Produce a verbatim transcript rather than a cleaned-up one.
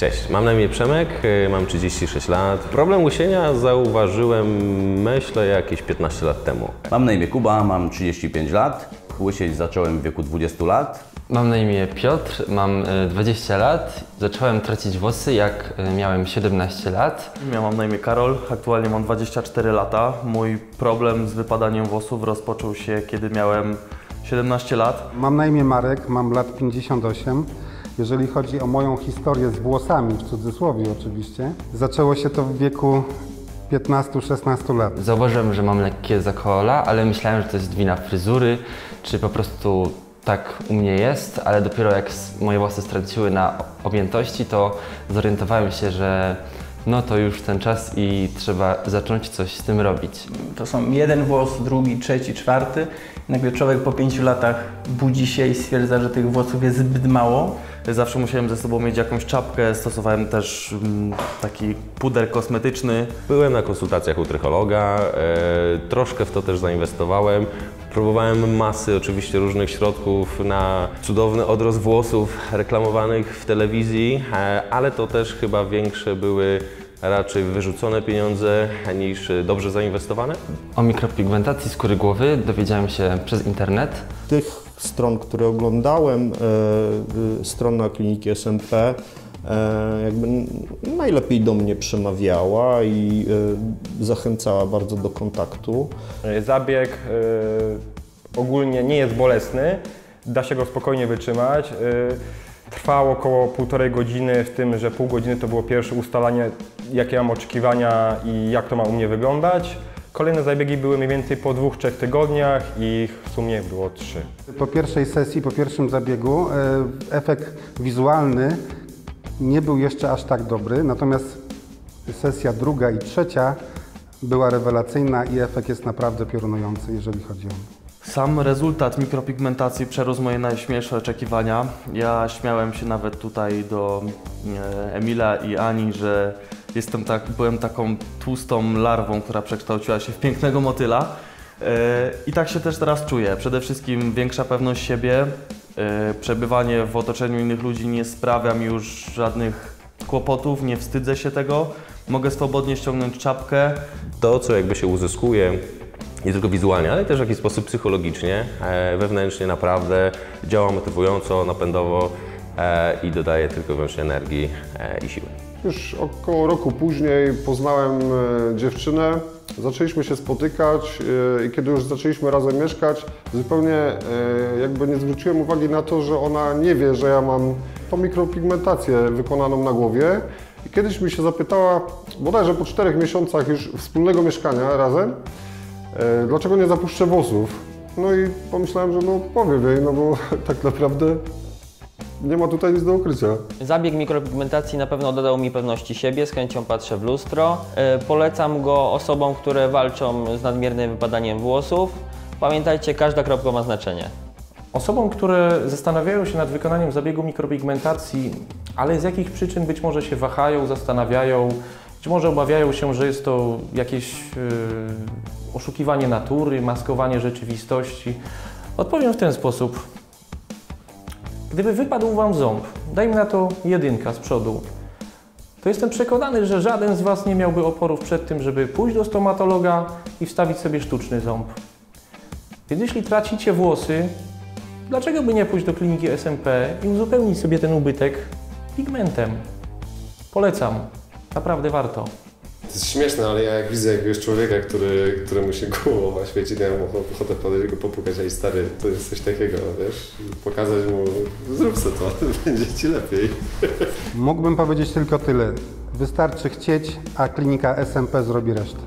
Cześć, mam na imię Przemek, mam trzydzieści sześć lat. Problem łysienia zauważyłem, myślę, jakieś piętnaście lat temu. Mam na imię Kuba, mam trzydzieści pięć lat. Łysieć zacząłem w wieku dwudziestu lat. Mam na imię Piotr, mam dwadzieścia lat. Zacząłem tracić włosy, jak miałem siedemnaście lat. Ja mam na imię Karol, aktualnie mam dwadzieścia cztery lata. Mój problem z wypadaniem włosów rozpoczął się, kiedy miałem siedemnaście lat. Mam na imię Marek, mam lat pięćdziesiąt osiem. Jeżeli chodzi o moją historię z włosami, w cudzysłowie oczywiście, zaczęło się to w wieku piętnastu szesnastu lat. Zauważyłem, że mam lekkie zakola, ale myślałem, że to jest wina fryzury, czy po prostu tak u mnie jest, ale dopiero jak moje włosy straciły na objętości, to zorientowałem się, że no to już ten czas i trzeba zacząć coś z tym robić. To są jeden włos, drugi, trzeci, czwarty. Nagle człowiek po pięciu latach budzi się i stwierdza, że tych włosów jest zbyt mało. Zawsze musiałem ze sobą mieć jakąś czapkę, stosowałem też mm, taki puder kosmetyczny. Byłem na konsultacjach u trychologa, e, troszkę w to też zainwestowałem. Próbowałem masy oczywiście różnych środków na cudowny odrost włosów reklamowanych w telewizji, e, ale to też chyba większe były raczej wyrzucone pieniądze niż dobrze zainwestowane. O mikropigmentacji skóry głowy dowiedziałem się przez internet. Tych stron, które oglądałem, e, strona kliniki S M P e, jakby najlepiej do mnie przemawiała i e, zachęcała bardzo do kontaktu. Zabieg e, ogólnie nie jest bolesny, da się go spokojnie wytrzymać. E, Trwało około półtorej godziny, w tym, że pół godziny to było pierwsze ustalanie, jakie mam oczekiwania i jak to ma u mnie wyglądać. Kolejne zabiegi były mniej więcej po dwóch, trzech tygodniach i ich w sumie było trzy. Po pierwszej sesji, po pierwszym zabiegu efekt wizualny nie był jeszcze aż tak dobry, natomiast sesja druga i trzecia była rewelacyjna i efekt jest naprawdę piorunujący, jeżeli chodzi o mnie. Sam rezultat mikropigmentacji przerósł moje najśmielsze oczekiwania. Ja śmiałem się nawet tutaj do e, Emila i Ani, że jestem tak, byłem taką tłustą larwą, która przekształciła się w pięknego motyla. E, I tak się też teraz czuję. Przede wszystkim większa pewność siebie. E, przebywanie w otoczeniu innych ludzi nie sprawia mi już żadnych kłopotów, nie wstydzę się tego. Mogę swobodnie ściągnąć czapkę. To, co jakby się uzyskuje, nie tylko wizualnie, ale też w jakiś sposób psychologicznie, e, wewnętrznie naprawdę działa motywująco, napędowo e, i dodaje tylko i wyłącznie energii e, i siły. Już około roku później poznałem e, dziewczynę, zaczęliśmy się spotykać e, i kiedy już zaczęliśmy razem mieszkać, zupełnie e, jakby nie zwróciłem uwagi na to, że ona nie wie, że ja mam tą mikropigmentację wykonaną na głowie. I kiedyś mi się zapytała, bodajże po czterech miesiącach już wspólnego mieszkania razem, dlaczego nie zapuszczę włosów? No i pomyślałem, że no powiem jej, no bo tak naprawdę nie ma tutaj nic do ukrycia. Zabieg mikropigmentacji na pewno dodał mi pewności siebie, z chęcią patrzę w lustro. Yy, polecam go osobom, które walczą z nadmiernym wypadaniem włosów. Pamiętajcie, każda kropka ma znaczenie. Osobom, które zastanawiają się nad wykonaniem zabiegu mikropigmentacji, ale z jakich przyczyn być może się wahają, zastanawiają, być może obawiają się, że jest to jakieś yy, oszukiwanie natury, maskowanie rzeczywistości. Odpowiem w ten sposób. Gdyby wypadł Wam ząb, dajmy na to jedynka z przodu, to jestem przekonany, że żaden z Was nie miałby oporów przed tym, żeby pójść do stomatologa i wstawić sobie sztuczny ząb. Więc jeśli tracicie włosy, dlaczego by nie pójść do kliniki S M P i uzupełnić sobie ten ubytek pigmentem? Polecam. Naprawdę warto. To jest śmieszne, ale ja jak widzę jakiegoś człowieka, który, któremu się głowa świeci, to ja mam ochotę podejść go popukać, ej stary, to jest coś takiego, wiesz? Pokazać mu, zrób sobie to, będzie ci lepiej. Mógłbym powiedzieć tylko tyle. Wystarczy chcieć, a klinika S M P zrobi resztę.